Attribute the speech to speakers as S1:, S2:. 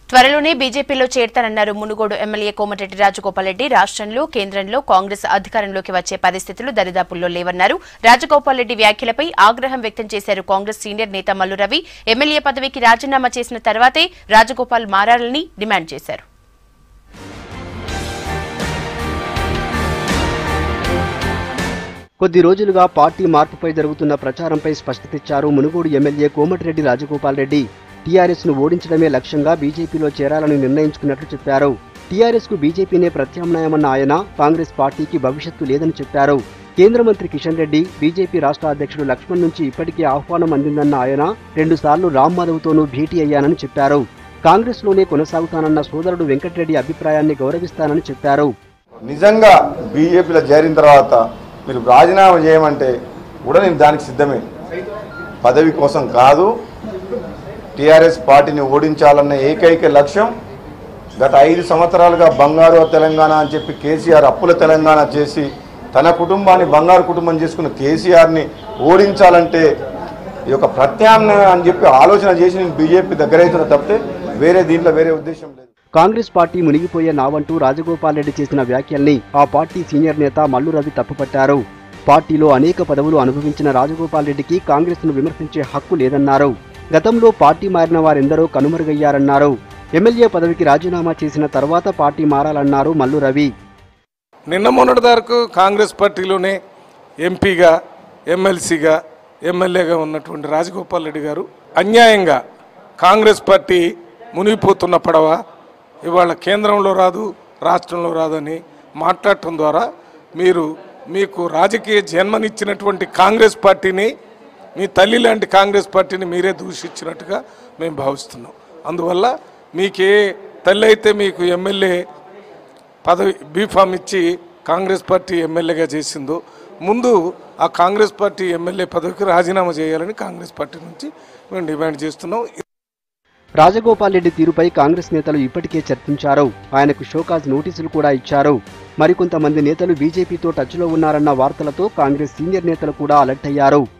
S1: త్వరలోనే బీజేపీలో చేరతారన్నారు మునుగోడు ఎమ్మెల్యే కోమటిరెడ్డి రాజగోపాల్ రెడ్డి. రాష్ట్రంలో కేంద్రంలో కాంగ్రెస్ అధికారంలోకి వచ్చే పరిస్థితులు దరిదాపుల్లో లేవన్నారు. రాజగోపాల్ రెడ్డి వ్యాఖ్యలపై ఆగ్రహం వ్యక్తం చేశారు కాంగ్రెస్ సీనియర్ నేత మల్లు రవి. ఎమ్మెల్యే పదవికి రాజీనామా చేసిన తర్వాతే రాజగోపాల్ మారాలని డిమాండ్ చేశారు.
S2: కొద్ది రోజులుగా పార్టీ మార్పుపై జరుగుతున్న ప్రచారంపై స్పష్టతిచ్చారు మునుగోడు ఎమ్మెల్యే కోమటిరెడ్డి రాజగోపాల్ రెడ్డి. టీఆర్ఎస్ ను ఓడించడమే లక్ష్యంగా బీజేపీలో చేరాలని నిర్ణయించుకున్నట్లు చెప్పారు. టీఆర్ఎస్ కు బీజేపీనే ప్రత్యామ్నాయమన్న ఆయన కాంగ్రెస్ పార్టీకి భవిష్యత్తు లేదని చెప్పారు. కేంద్ర మంత్రి కిషన్ రెడ్డి, బీజేపీ రాష్ట్ర అధ్యక్షుడు లక్ష్మణ్ నుంచి ఇప్పటికే ఆహ్వానం అందిందన్న ఆయన 2 సార్లు రామ్ మాధవ్తోనూ భేటీ అయ్యానని చెప్పారు. కాంగ్రెస్ లోనే కొనసాగుతానన్న సోదరుడు వెంకటరెడ్డి అభిప్రాయాన్ని గౌరవిస్తానని చెప్పారు.
S3: నిజంగా బీజేపీలో చేరిన తర్వాత మీరు రాజీనామా చేయమంటే కూడా నేను దానికి సిద్ధమే. పదవి కోసం కాదు, టీఆర్ఎస్ పార్టీని ఓడించాలన్న ఏకైక లక్ష్యం. గత 5 సంవత్సరాలుగా బంగారు తెలంగాణ అని చెప్పి కేసీఆర్ అప్పుల తెలంగాణ చేసి తన కుటుంబాన్ని బంగారు కుటుంబం చేసుకున్న కేసీఆర్ని ఓడించాలంటే ఈ యొక్క ప్రత్యామ్నాయం అని చెప్పి ఆలోచన చేసి నేను బీజేపీ దగ్గర అవుతున్న తప్పితే దీంట్లో వేరే ఉద్దేశం లేదు.
S2: కాంగ్రెస్ పార్టీ మునిగిపోయే నావంటూ రాజగోపాల్ రెడ్డి చేసిన వ్యాఖ్యల్ని ఆ పార్టీ సీనియర్ నేత మల్లు రవి తప్పుపట్టారు. పార్టీలో అనేక పదవులు అనుభవించిన రాజగోపాల్ రెడ్డికి కాంగ్రెస్ ను విమర్శించే హక్కు లేదన్నారు. గతంలో పార్టీ మారిన వారెందరో కనుమరుగయ్యారన్నారు. ఎమ్మెల్యే పదవికి రాజీనామా చేసిన తర్వాత పార్టీ మారాలన్నారు మల్లు రవి.
S4: నిన్న మొన్నటి వరకు కాంగ్రెస్ పార్టీలోనే ఎంపీగా, ఎమ్మెల్సీగా, ఎమ్మెల్యేగా ఉన్నటువంటి రాజగోపాల్ రెడ్డి గారు అన్యాయంగా కాంగ్రెస్ పార్టీ మునిగిపోతున్న పడవ ఇవాళ కేంద్రంలో రాదు, రాష్ట్రంలో రాదని మాట్లాడటం ద్వారా మీకు రాజకీయ జన్మనిచ్చినటువంటి కాంగ్రెస్ పార్టీని, మీ తల్లి లాంటి కాంగ్రెస్ పార్టీని మీరే దూషించినట్టుగా మేము భావిస్తున్నాం. అందువల్ల మీకే తల్లి అయితే మీకు ఎమ్మెల్యే పదవి బీఫామ్ ఇచ్చి కాంగ్రెస్ పార్టీ ఎమ్మెల్యేగా చేసిందో ముందు ఆ కాంగ్రెస్ పార్టీ ఎమ్మెల్యే పదవికి రాజీనామా చేయాలని కాంగ్రెస్ పార్టీ నుంచి మేము డిమాండ్ చేస్తున్నాం.
S2: రాజగోపాల్ రెడ్డి తీరుపై కాంగ్రెస్ నేతలు ఇప్పటికే చర్చించారు. ఆయనకు షోకాజ్ నోటీసులు కూడా ఇచ్చారు. మరికొంతమంది నేతలు బీజేపీతో టచ్లో ఉన్నారన్న వార్తలతో కాంగ్రెస్ సీనియర్ నేతలు కూడా అలర్ట్ అయ్యారు.